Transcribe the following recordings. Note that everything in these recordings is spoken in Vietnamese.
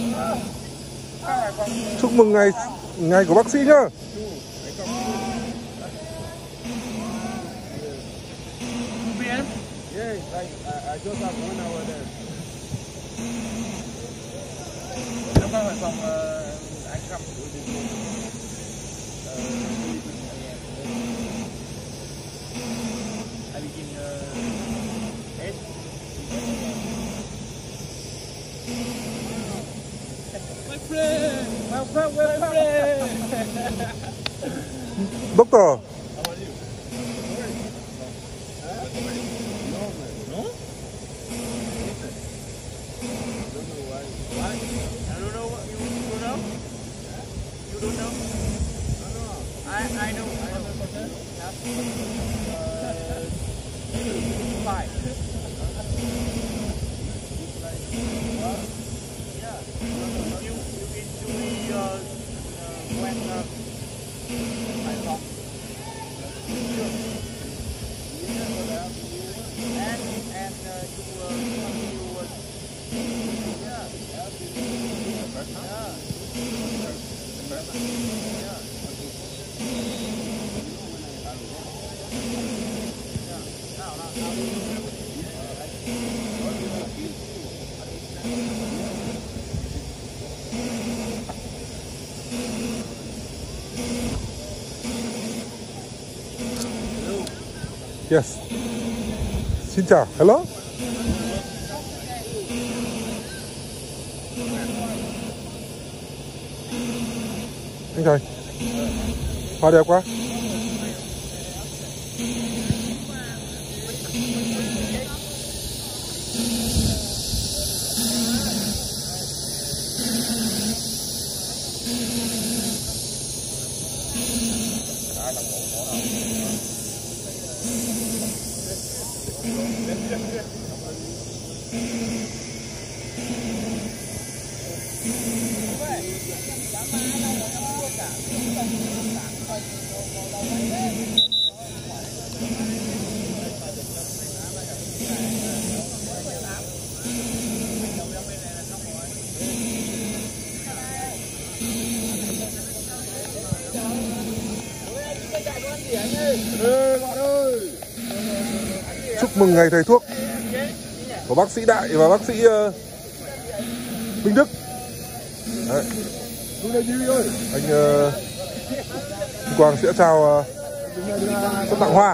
Chúc mừng ngày của bác sĩ nhá. Doctor. I know. Five. Yeah. You enjoy when I talk. Yes. Xin chào. Hello. Anh thầy. Hoa đẹp quá. Chúc mừng ngày thầy thuốc của bác sĩ Đại và bác sĩ Minh Đức. Đấy. Anh Quang sẽ trao suất tặng hoa.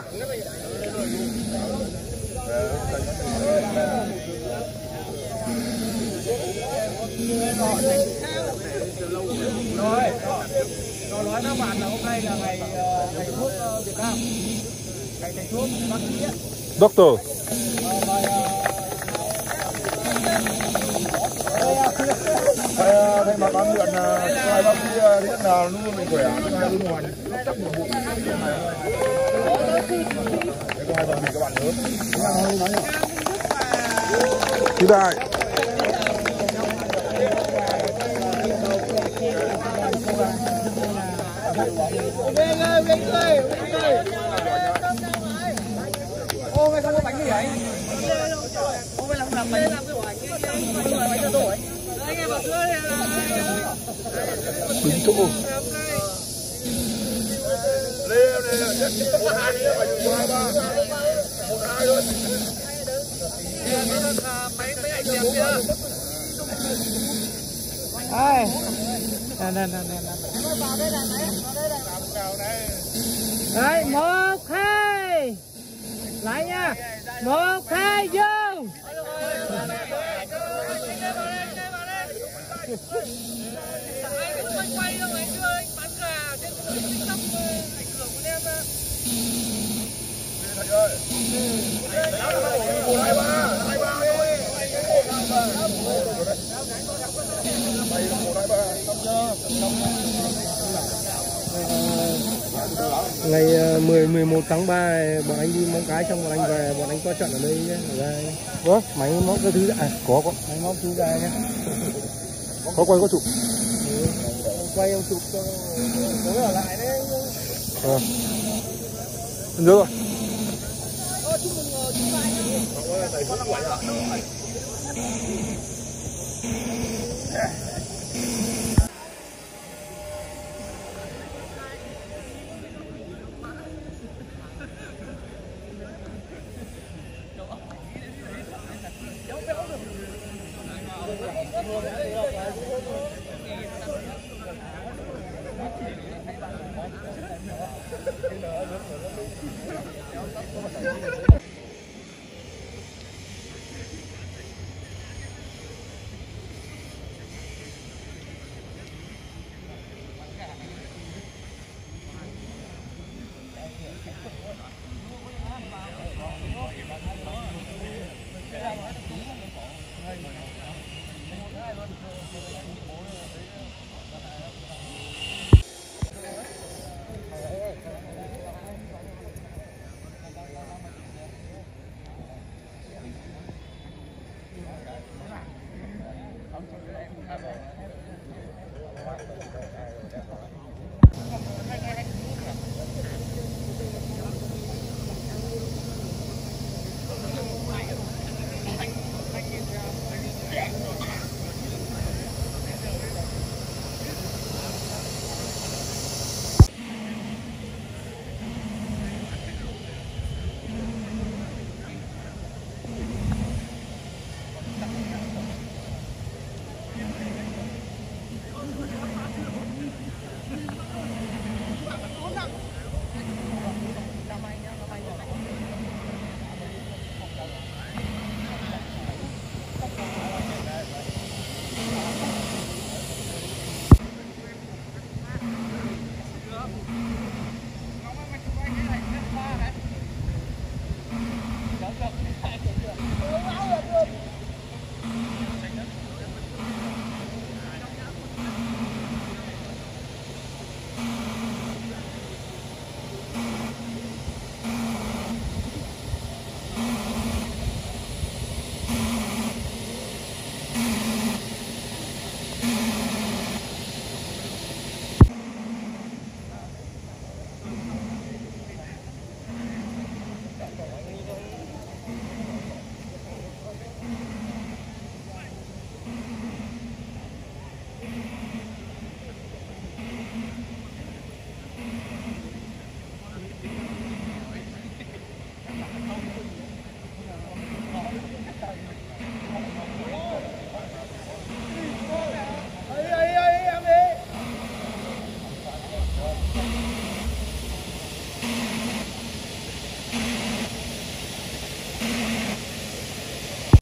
Nó nói các bạn là hôm nay là ngày thầy thuốc Việt Nam, ngày thầy thuốc bác sĩ. Doctor. Thay mặt ban luyện hai bác sĩ hiện là luôn luôn mình khỏe, hai luôn hoàn chắc một bụng. Có hai bạn mình các bạn lớn. Chị Đại. Ô, mày không có bánh gì vậy? Ô, mày làm bánh cái bánh cho tôi. Anh em bảo sữa này là Đúng chỗ. Lê này nhất một hai nữa phải dùng hai ba. Một hai thôi. mấy anh em kia. Ai? Nè. Đấy, 1 2. Lại nha. 1 2 vô. Quay đâu anh ơi, bán gà trên TikTok ảnh hưởng của em. Thầy ơi. Hai ba thôi. Ngày 11 tháng 3 bọn anh đi Móng Cái, xong bọn anh về, bọn anh có trận ở đây nhé. Ủa, máy móc cái thứ có máy móc thứ ra nhé. Có quay có chụp. Quay ông chụp cho tối ở lại đấy. Nhớ rồi. Chúc mừng chúng ta nhé.